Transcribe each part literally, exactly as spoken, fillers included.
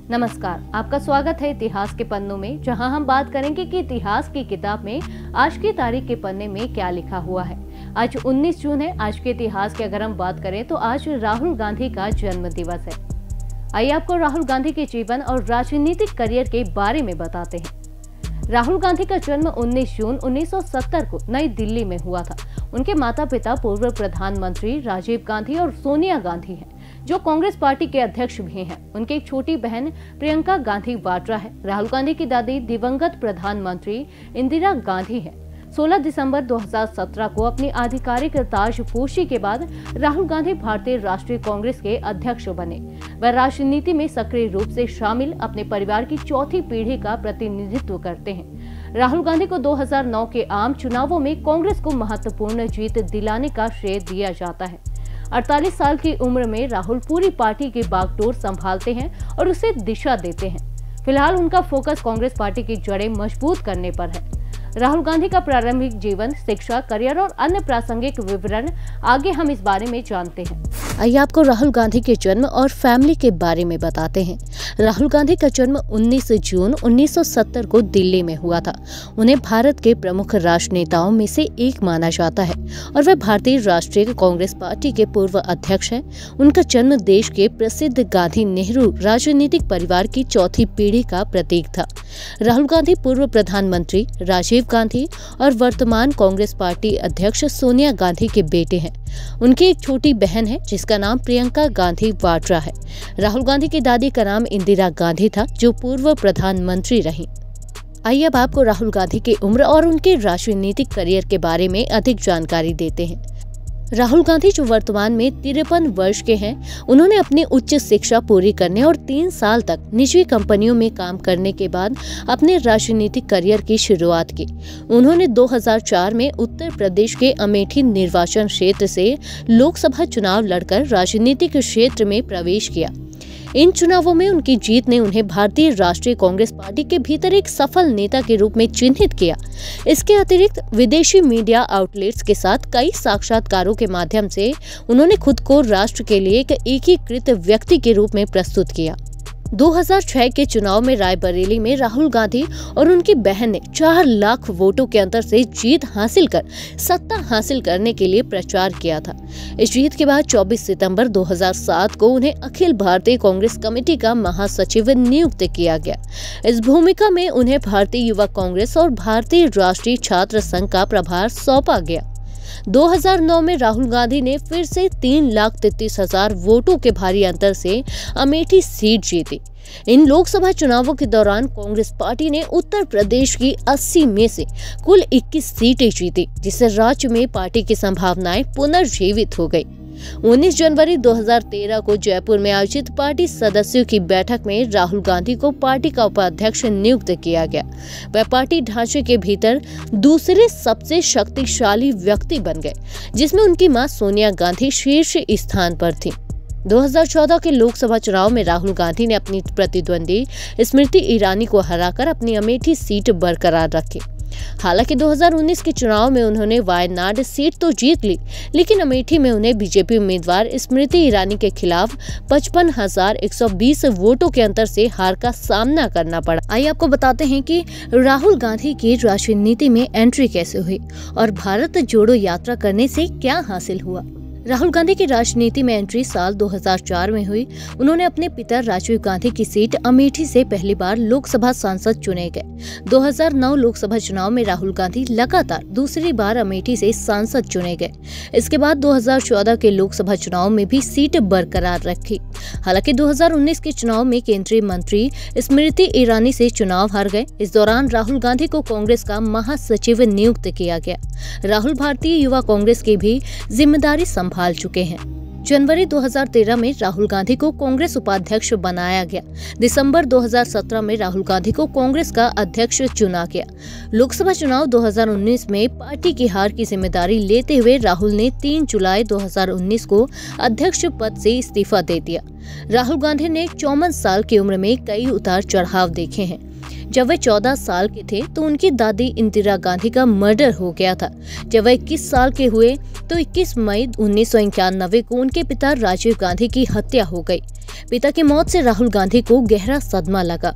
नमस्कार, आपका स्वागत है इतिहास के पन्नों में, जहां हम बात करेंगे कि इतिहास की किताब में आज की तारीख के पन्ने में क्या लिखा हुआ है। आज उन्नीस जून है। आज के इतिहास की अगर हम बात करें तो आज राहुल गांधी का जन्म दिवस है। आइए आपको राहुल गांधी के जीवन और राजनीतिक करियर के बारे में बताते हैं। राहुल गांधी का जन्म उन्नीस जून उन्नीस सौ सत्तर को नई दिल्ली में हुआ था। उनके माता पिता पूर्व प्रधानमंत्री राजीव गांधी और सोनिया गांधी हैं, जो कांग्रेस पार्टी के अध्यक्ष भी हैं। उनकी एक छोटी बहन प्रियंका गांधी वाड्रा है। राहुल गांधी की दादी दिवंगत प्रधानमंत्री इंदिरा गांधी है। सोलह दिसंबर दो हज़ार सत्रह को अपनी आधिकारिक ताजपोशी के बाद राहुल गांधी भारतीय राष्ट्रीय कांग्रेस के अध्यक्ष बने। वह राजनीति में सक्रिय रूप से शामिल अपने परिवार की चौथी पीढ़ी का प्रतिनिधित्व करते हैं। राहुल गांधी को दो हज़ार नौ के आम चुनावों में कांग्रेस को महत्वपूर्ण जीत दिलाने का श्रेय दिया जाता है। अड़तालीस साल की उम्र में राहुल पूरी पार्टी की बागडोर संभालते हैं और उसे दिशा देते हैं। फिलहाल उनका फोकस कांग्रेस पार्टी की जड़ें मजबूत करने पर है। राहुल गांधी का प्रारंभिक जीवन, शिक्षा, करियर और अन्य प्रासंगिक विवरण आगे हम इस बारे में जानते हैं। आइए आपको राहुल गांधी के जन्म और फैमिली के बारे में बताते हैं। राहुल गांधी का जन्म उन्नीस जून उन्नीस सौ सत्तर को दिल्ली में हुआ था। उन्हें भारत के प्रमुख राजनेताओं में से एक माना जाता है और वह भारतीय राष्ट्रीय कांग्रेस पार्टी के पूर्व अध्यक्ष हैं। उनका जन्म देश के प्रसिद्ध गांधी नेहरू राजनीतिक परिवार की चौथी पीढ़ी का प्रतीक था। राहुल गांधी पूर्व प्रधानमंत्री राजीव गांधी और वर्तमान कांग्रेस पार्टी अध्यक्ष सोनिया गांधी के बेटे हैं। उनकी एक छोटी बहन है जिसका नाम प्रियंका गांधी वाड्रा है। राहुल गांधी की दादी का नाम इंदिरा गांधी था, जो पूर्व प्रधानमंत्री रहीं। आइए अब आपको राहुल गांधी की उम्र और उनके राजनीतिक करियर के बारे में अधिक जानकारी देते हैं। राहुल गांधी जो वर्तमान में तिरपन वर्ष के हैं, उन्होंने अपनी उच्च शिक्षा पूरी करने और तीन साल तक निजी कंपनियों में काम करने के बाद अपने राजनीतिक करियर की शुरुआत की। उन्होंने दो हज़ार चार में उत्तर प्रदेश के अमेठी निर्वाचन क्षेत्र से लोकसभा चुनाव लड़कर राजनीतिक क्षेत्र में प्रवेश किया। इन चुनावों में उनकी जीत ने उन्हें भारतीय राष्ट्रीय कांग्रेस पार्टी के भीतर एक सफल नेता के रूप में चिन्हित किया। इसके अतिरिक्त विदेशी मीडिया आउटलेट्स के साथ कई साक्षात्कारों के माध्यम से उन्होंने खुद को राष्ट्र के लिए एक एकीकृत व्यक्ति के रूप में प्रस्तुत किया। दो हज़ार छह के चुनाव में रायबरेली में राहुल गांधी और उनकी बहन ने चार लाख वोटों के अंतर से जीत हासिल कर सत्ता हासिल करने के लिए प्रचार किया था। इस जीत के बाद चौबीस सितंबर दो हज़ार सात को उन्हें अखिल भारतीय कांग्रेस कमेटी का महासचिव नियुक्त किया गया। इस भूमिका में उन्हें भारतीय युवा कांग्रेस और भारतीय राष्ट्रीय छात्र संघ का प्रभार सौंपा गया। दो हज़ार नौ में राहुल गांधी ने फिर से तीन लाख तैंतीस हजार वोटों के भारी अंतर से अमेठी सीट जीती। इन लोकसभा चुनावों के दौरान कांग्रेस पार्टी ने उत्तर प्रदेश की अस्सी में से कुल इक्कीस सीटें जीती, जिससे राज्य में पार्टी की संभावनाएं पुनर्जीवित हो गई। उन्नीस जनवरी दो हज़ार तेरह को जयपुर में आयोजित पार्टी सदस्यों की बैठक में राहुल गांधी को पार्टी का उपाध्यक्ष नियुक्त किया गया। वह पार्टी ढांचे के भीतर दूसरे सबसे शक्तिशाली व्यक्ति बन गए, जिसमें उनकी मां सोनिया गांधी शीर्ष स्थान पर थी। दो हज़ार चौदह के लोकसभा चुनाव में राहुल गांधी ने अपनी प्रतिद्वंदी स्मृति ईरानी को हराकर अपनी अमेठी सीट बरकरार रखी। हालांकि दो हज़ार उन्नीस के चुनाव में उन्होंने वायनाड सीट तो जीत ली, लेकिन अमेठी में उन्हें बीजेपी उम्मीदवार स्मृति ईरानी के खिलाफ पचपन हजार एक सौ बीस वोटों के अंतर से हार का सामना करना पड़ा। आइए आपको बताते हैं कि राहुल गांधी की राजनीति में एंट्री कैसे हुई और भारत जोड़ो यात्रा करने से क्या हासिल हुआ। राहुल गांधी की राजनीति में एंट्री साल दो हज़ार चार में हुई। उन्होंने अपने पिता राजीव गांधी की सीट अमेठी से पहली बार लोकसभा सांसद चुने गए। दो हज़ार नौ लोकसभा चुनाव में राहुल गांधी लगातार दूसरी बार अमेठी से सांसद चुने गए। इसके बाद दो हज़ार चौदह के लोकसभा चुनाव में भी सीट बरकरार रखी। हालांकि दो हज़ार उन्नीस के चुनाव में केंद्रीय मंत्री स्मृति ईरानी से चुनाव हार गए। इस दौरान राहुल गांधी को कांग्रेस का महासचिव नियुक्त किया गया। राहुल भारतीय युवा कांग्रेस की भी जिम्मेदारी संभाल चुके हैं। जनवरी दो हज़ार तेरह में राहुल गांधी को कांग्रेस उपाध्यक्ष बनाया गया। दिसंबर दो हज़ार सत्रह में राहुल गांधी को कांग्रेस का अध्यक्ष चुना गया। लोकसभा चुनाव दो हज़ार उन्नीस में पार्टी की हार की जिम्मेदारी लेते हुए राहुल ने तीन जुलाई दो हज़ार उन्नीस को अध्यक्ष पद से इस्तीफा दे दिया। राहुल गांधी ने चौवन साल की उम्र में कई उतार चढ़ाव देखे हैं। जब वे चौदह साल के थे तो उनकी दादी इंदिरा गांधी का मर्डर हो गया था। जब वे इक्कीस साल के हुए तो इक्कीस मई उन्नीस सौ इक्यानवे को उनके पिता राजीव गांधी की हत्या हो गई। पिता की मौत से राहुल गांधी को गहरा सदमा लगा।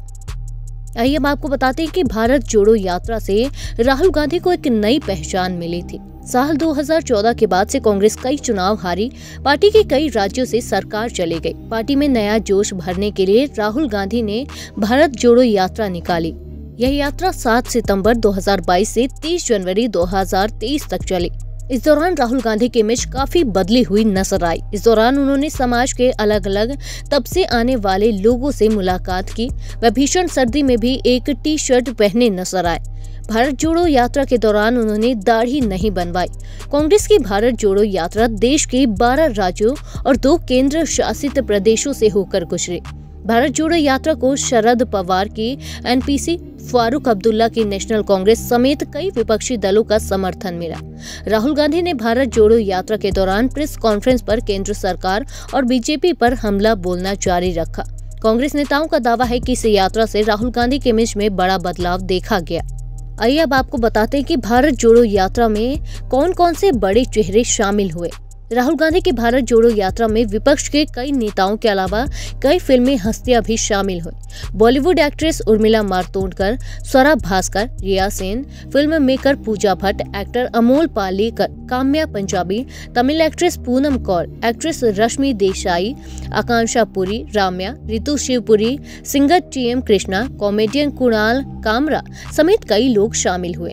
आइए अब आपको बताते हैं कि भारत जोड़ो यात्रा से राहुल गांधी को एक नई पहचान मिली थी। साल दो हज़ार चौदह के बाद से कांग्रेस कई चुनाव हारी, पार्टी के कई राज्यों से सरकार चली गई। पार्टी में नया जोश भरने के लिए राहुल गांधी ने भारत जोड़ो यात्रा निकाली। यह यात्रा सात सितंबर दो हज़ार बाईस से तीस जनवरी दो हज़ार तेईस तक चली। इस दौरान राहुल गांधी की इमेज काफी बदली हुई नजर आई। इस दौरान उन्होंने समाज के अलग अलग तब से आने वाले लोगों से मुलाकात की। वह भीषण सर्दी में भी एक टी शर्ट पहने नजर आए। भारत जोड़ो यात्रा के दौरान उन्होंने दाढ़ी नहीं बनवाई। कांग्रेस की भारत जोड़ो यात्रा देश के बारह राज्यों और दो केंद्र शासित प्रदेशों से होकर गुजरी। भारत जोड़ो यात्रा को शरद पवार की एनपीसी, फारूक अब्दुल्ला की नेशनल कांग्रेस समेत कई विपक्षी दलों का समर्थन मिला। राहुल गांधी ने भारत जोड़ो यात्रा के दौरान प्रेस कॉन्फ्रेंस पर केंद्र सरकार और बीजेपी पर हमला बोलना जारी रखा। कांग्रेस नेताओं का दावा है कि इस यात्रा से राहुल गांधी के इमेज में बड़ा बदलाव देखा गया। आइए अब आपको बताते हैं कि भारत जोड़ो यात्रा में कौन कौन से बड़े चेहरे शामिल हुए। राहुल गांधी की भारत जोड़ो यात्रा में विपक्ष के कई नेताओं के अलावा कई फिल्मी हस्तियां भी शामिल हुई। Bollywood actress Urmila Matondkar, Swara Bhaskar, Riya Sen, film maker Pooja Bhatt, actor Amol Palekar, Kamya Punjabi, Tamil actress Poonam Kaur, actress Rashmi Desai, Akanksha Puri, Ramya, Ritu Shivpuri, singer T M Krishna, comedian Kunal Kamra समेत कई लोग शामिल हुए।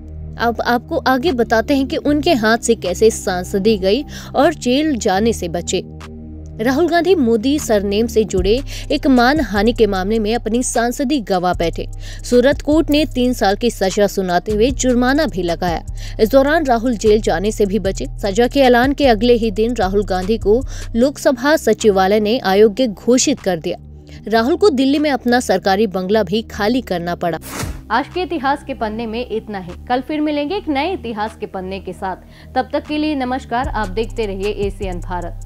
अब आपको आगे बताते हैं कि उनके हाथ से कैसे सांसदी गई और जेल जाने से बचे। राहुल गांधी मोदी सरनेम से जुड़े एक मानहानि के मामले में अपनी सांसदी गवा बैठे। सूरत कोर्ट ने तीन साल की सजा सुनाते हुए जुर्माना भी लगाया। इस दौरान राहुल जेल जाने से भी बचे। सजा के ऐलान के अगले ही दिन राहुल गांधी को लोकसभा सचिवालय ने अयोग्य घोषित कर दिया। राहुल को दिल्ली में अपना सरकारी बंगला भी खाली करना पड़ा। आज के इतिहास के पन्ने में इतना ही। कल फिर मिलेंगे एक नए इतिहास के पन्ने के साथ। तब तक के लिए नमस्कार। आप देखते रहिए एसीएन भारत।